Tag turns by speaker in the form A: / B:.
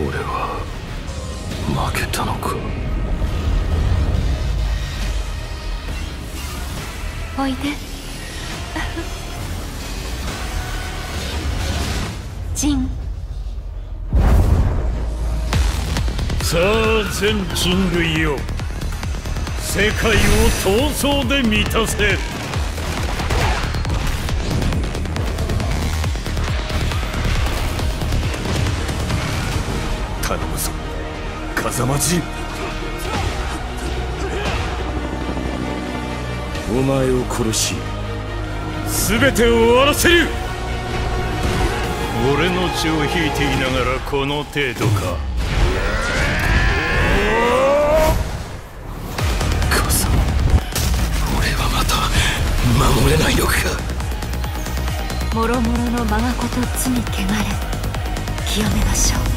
A: 俺は負けたのか。
B: おいでジン。
C: さあ全人類よ、世界を闘争で満たせ。
A: 頼むぞ風間陣。お前を殺し
C: 全てを終わらせる。俺の血を引いていながらこの程度か。
A: 風間、俺はまた守れないのか。
B: もろもろの我がこと罪汚れ清めましょう。